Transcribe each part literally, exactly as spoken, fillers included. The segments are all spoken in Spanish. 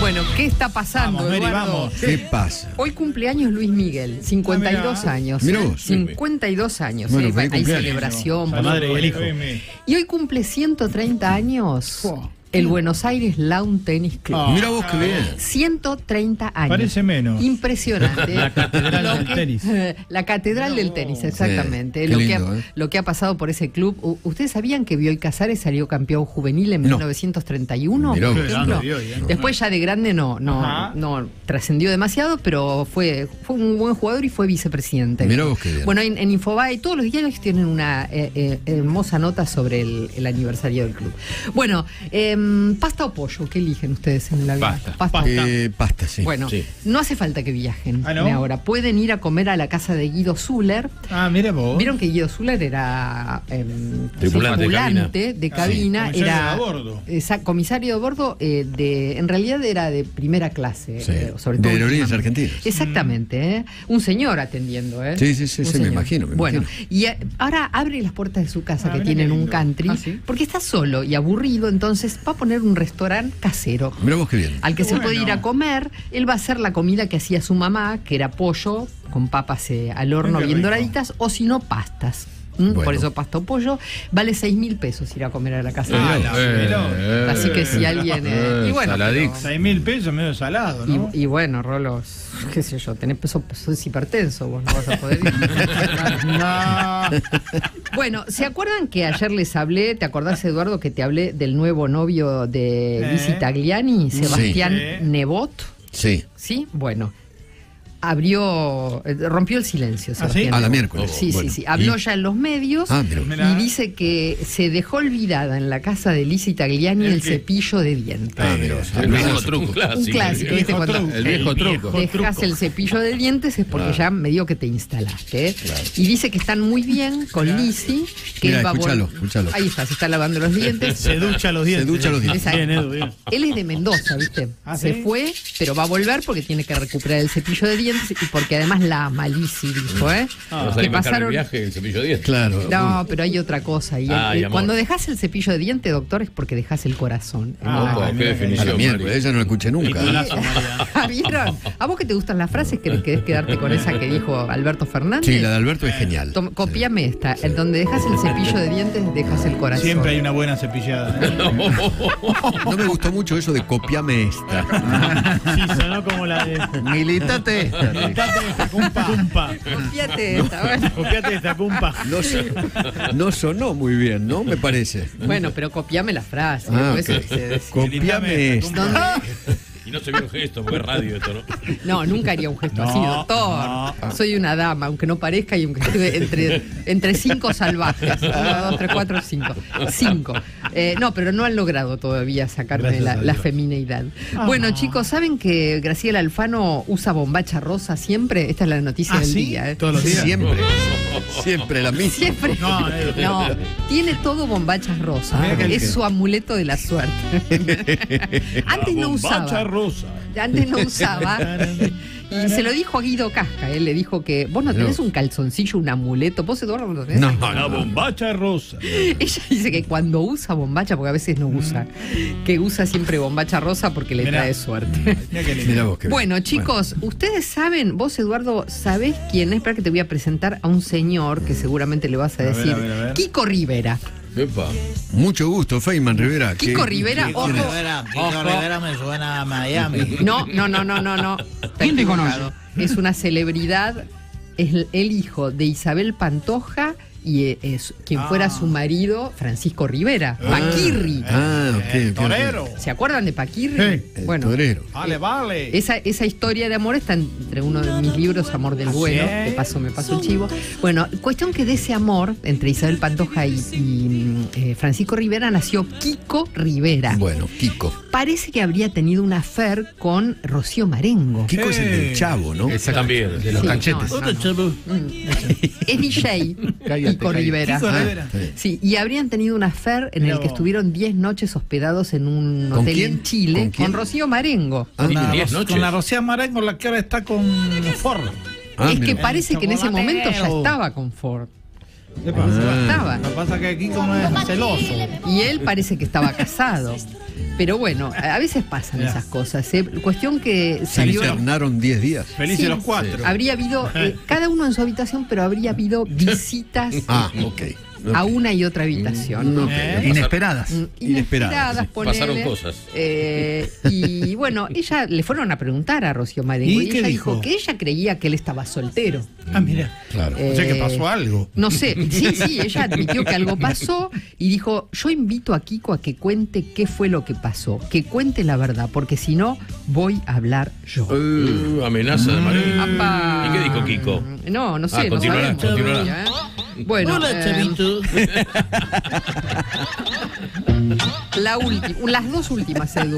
Bueno, ¿qué está pasando, Vamos, Mary, Eduardo? vamos. ¿Qué pasa? Hoy cumpleaños Luis Miguel, cincuenta y dos Ah, años. Mirá ¿eh? vos. cincuenta y dos años. Bueno, ¿eh? feliz Hay cumpleaños. celebración. La por madre y el hijo. Y hoy cumple ciento treinta años el Buenos Aires Lawn Tennis Club. Ah. Mira vos qué bien. ciento treinta años. Parece menos. Impresionante. La catedral Lo del que- tenis. La catedral del tenis, exactamente. Sí, qué lo, lindo, que ha, ¿eh? lo que ha pasado por ese club. U- ¿Ustedes sabían que Bioy Casares salió campeón juvenil en No. mil novecientos treinta y uno? Mirá por vos. ejemplo? Ah, no, Bioy, ¿eh? Después ya de grande no, no, Ajá. no trascendió demasiado, pero fue, fue un buen jugador y fue vicepresidente. Mirá vos qué bien. Bueno, en, en Infobae todos los diarios tienen una eh, eh, hermosa nota sobre el, el aniversario del club. Bueno, em, ¿pasta o pollo? ¿Qué eligen ustedes en la vida? Pasta. o- Eh, pasta, sí. Bueno, Sí. no hace falta que viajen ¿Ah, no? de ahora. Pueden ir a comer a la casa de Guido Zuller. Ah, mira vos. Vieron que Guido Zuller era em, Tripulante de tripulante de cabina, Ah, sí. Comisario era de a bordo. esa- comisario de bordo, eh, de, en realidad era de primera clase, Sí. eh, sobre De todo Aerolíneas últimamente. Argentinas. Exactamente, ¿eh? Un señor atendiendo, ¿eh? Sí, sí, sí, Un sí, me señor. imagino, me bueno, imagino. y eh, ahora abre las puertas de su casa Ah, que mirá tienen qué un lindo. country, Ah, ¿sí? porque está solo y aburrido, entonces va a poner un restaurante casero. Mira vos qué bien. Al que Qué se puede bueno. ir a comer, él va a hacer la comida que hacía su mamá, que era pollo con papas eh, al horno Qué bien rico. doraditas, o si no, pastas. ¿Mm? Bueno. Por eso pasta o pollo. Vale seis mil pesos ir a comer a la casa. Ah, de la él. pero- Así que si alguien... eh, y bueno, Saladix. pero- Seis mil pesos medio salado, ¿no? y, y bueno, Rolos, qué sé yo, tenés peso, sos hipertenso, vos no vas a poder ir. No. Bueno, ¿se acuerdan que ayer les hablé, te acordás, Eduardo, que te hablé del nuevo novio de Eh. Lizzy Tagliani, Sebastián Sí. Nebot? Sí. Sí, bueno. Abrió, eh, rompió el silencio. ¿Ah, Sebastián sí? A la Nebot. miércoles. Sí, Bueno, sí, sí. Habló y- ya en los medios Ah, mira. Mirá. y dice que se dejó olvidada en la casa de Lizzy Tagliani ¿El el qué? cepillo de dientes. Ah, mira. El viejo Sí. truco. Un clásico. clásico, El ¿viste? viejo Cuando truco. El viejo El truco. viejo dejas truco. el cepillo de dientes es porque ya medio que te instalaste. ¿eh? Y dice que están muy bien con Mirá. Lizzy, que Mirá, él va a vol- escuchalo, escuchalo. Ahí está, se está lavando los dientes. Se ducha los dientes. Se ducha los dientes. Exacto. Bien, Edu, bien. Él es de Mendoza, ¿viste? ¿Ah, se sí? fue, pero va a volver porque tiene que recuperar el cepillo de dientes y porque además la ama Lizzy, dijo, ¿eh? Ah. No que salí más caro el pasaron... viaje el cepillo de dientes. Claro. No, pero hay otra cosa. Y Ah, el- y amor. cuando dejas el cepillo de dientes, doctor, es porque dejas el corazón. en Ah, la- Opa, mira qué que- A la definición, miércoles, Mari. ella no la escuché nunca. Titulazo, María. ¿Vieron? ¿A vos que te gustan las frases querés, querés quedarte con esa que dijo Alberto Fernández? Sí, la de Alberto es genial. Tom- copiame esta. En donde dejas el cepillo de dientes, dejas el corazón. Siempre hay una buena cepillada. ¿eh? No me gustó mucho eso de copiame esta. Sí, sonó como la de. Militate esta. Copiate esta, cumpa. Cumpa. Copiate esta, bueno. Copiate esta, cumpa. No, son- no sonó muy bien, ¿no? Me parece. Bueno, pero copiame la frase. Ah, después ok. se- se- se- Copiame esta. ¿Dónde? Y no se vio el gesto, porque es radio esto, ¿no? No, nunca haría un gesto No, así, doctor. no. Soy una dama, aunque no parezca, y aunque esté entre, entre cinco salvajes. Uno, dos, tres, cuatro, cinco. Cinco. Eh, no, pero no han logrado todavía sacarme Gracias la, a la Dios. femineidad. Bueno, chicos, ¿saben que Graciela Alfano usa bombacha rosa siempre? Esta es la noticia ¿Ah, del sí? día. ¿eh? Todos los días. Siempre. Siempre la misma. Siempre. No, Edu. No, tiene todo bombachas rosas. Mira que el Es que- su amuleto de la suerte. Antes no Bombacha usaba. rosa. Antes no usaba. Y se lo dijo a Guido Casca. Él le dijo que vos no tenés un calzoncillo, un amuleto. ¿Vos, Eduardo, no lo tenés? No, La no, no. bombacha rosa. Ella dice que cuando usa bombacha, porque a veces no usa, que usa siempre bombacha rosa porque le Mirá. trae suerte. Mira qué lindo. Mira vos qué bien. Bueno, chicos, ustedes saben, vos, Eduardo, ¿sabés quién es? Espera que te voy a presentar a un señor que seguramente le vas a A ver, decir. a ver, a ver. Kiko Rivera. Epa. Mucho gusto, Feynman Rivera. Kiko ¿Qué- Rivera, quién ojo. es? Rivera, Kiko Rivera me suena a Miami. No, no, no, no, no, no. Está equivocado. Es una celebridad, es el- el hijo de Isabel Pantoja y eh, es quien fuera su marido, Francisco Rivera, Paquirri. Ah, ok, El ok, ok. torero. ¿Se acuerdan de Paquirri? Sí. El Bueno, torero. Vale, vale. esa, esa historia de amor está entre uno de mis libros, Amor del Bueno, ¿sí? de paso me paso el chivo. Bueno, cuestión que de ese amor entre Isabel Pantoja y, y, eh, Francisco Rivera nació Kiko Rivera. Bueno, Kiko. Parece que habría tenido una affair con Rocío Marengo. Kiko es el del Eh. Chavo, ¿no? También. De los Sí, cachetes. no, no, Otro no. chavo. Es D J, Kiko cállate. Rivera. Kiko Ah, Rivera. está bien. Sí, y habrían tenido una affair en Mirá el que vos. estuvieron diez noches hospedados en un ¿Con hotel quién? en Chile ¿Con con, quién? Rocío Marengo. Ah, Con la, diez Ro- noches. con la Rocío Marengo, la que ahora está con Ford. Ah, es que mira. parece que en ese momento ya chocolatero. estaba con Ford. ¿Qué pasa? Ya estaba. Lo que pasa es que Kiko no es celoso. Y él parece que estaba casado. Pero bueno, a veces pasan Ya. esas cosas. ¿eh? Cuestión que Se salió. internaron diez días. Felices Sí, los cuatro. Habría habido, eh, cada uno en su habitación, pero habría habido visitas Ah, ok. a una y otra habitación. Ok. ¿Eh? Inesperadas. Mm, Inesperadas, Inesperadas, sí. ponele. Pasaron cosas. Eh, y bueno, ella le fueron a preguntar a Rocío Marengo ¿Y y, qué ella dijo? dijo que ella creía que él estaba soltero. Ah, mira. Claro. O sea que Eh, pasó algo. No sé, sí, sí, ella admitió que algo pasó y dijo, yo invito a Kiko a que cuente qué fue lo que pasó, que cuente la verdad, porque si no, voy a hablar yo. Uh, amenaza de Marengo. Apa. ¿Y qué dijo Kiko? No, no sé, Ah, no continuará, sabemos continuará. todavía, ¿eh? Bueno, Hola, eh, chavito. la última, las dos últimas, Edu.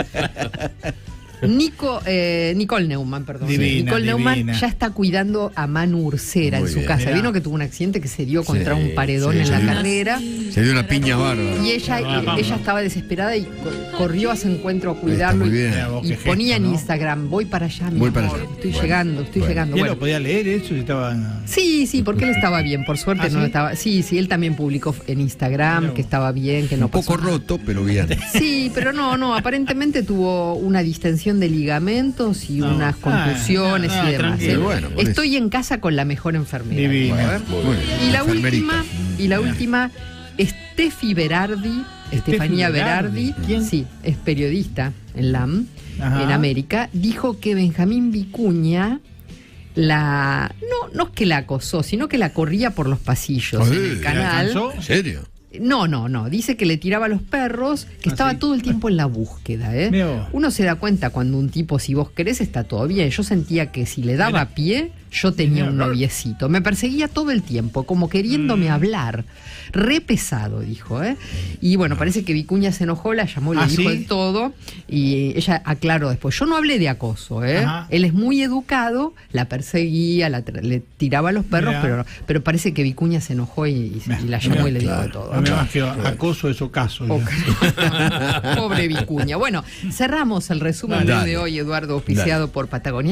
Nico, eh, Nicole Neumann, perdón. Divina, Nicole Neumann divina. ya está cuidando a Manu Ursera Muy en su bien. casa. Mirá. Vino que tuvo un accidente que se dio contra Sí, un paredón sí, en sí. la carrera. Se dio una piña bárbara. Y ella, y ella estaba desesperada y co- corrió a su encuentro a cuidarlo. muy y- bien. Mira vos, Y qué ponía gesto, en ¿no? Instagram, voy para allá, mi Voy para amor, allá. estoy Bueno, llegando, estoy bueno. llegando. ¿Y él Bueno. lo podía leer eso si estaba...? Sí, sí, porque él estaba bien, por suerte ¿Ah, no sí? estaba. Sí, sí, él también publicó en Instagram Mirá que vos. estaba bien, que no Un poco pasó nada. roto, pero bien. Sí, pero no, no, aparentemente tuvo una distensión de ligamentos y No. unas contusiones Ah, y demás. tranquilo. ¿eh? Bueno, con Estoy en casa con la mejor enfermera. Divino. dijo, ¿eh? Muy bien. Y la Enfermerita. última, y la última, Steffi Berardi, Estefanía Berardi. Berardi, ¿Quién? sí, es periodista en la M, Ajá. en América, dijo que Benjamín Vicuña la no, no es que la acosó, sino que la corría por los pasillos Ay, en el ¿la canal. alcanzó? ¿En serio? No, no, no. Dice que le tiraba a los perros, que Ah, estaba sí. todo el tiempo en la búsqueda, ¿eh? Mirá vos. Uno se da cuenta cuando un tipo, si vos querés, está todo bien. Yo sentía que si le daba Mira. pie, yo tenía un Mira. noviecito. Me perseguía todo el tiempo, como queriéndome Mm. hablar. Re pesado, dijo, ¿eh? Y bueno, parece que Vicuña se enojó, la llamó, le ¿Ah, dijo sí? de todo. Y ella aclaró después. Yo no hablé de acoso, ¿eh? Ajá. Él es muy educado, la perseguía, la tra- le tiraba a los perros, Mirá. pero, pero parece que Vicuña se enojó y, y- y la llamó y le dijo de todo. A mí más que acoso es ocaso. Ok. ya. Pobre Vicuña. Bueno, cerramos el resumen Dale. de hoy, Eduardo, auspiciado por Patagonia.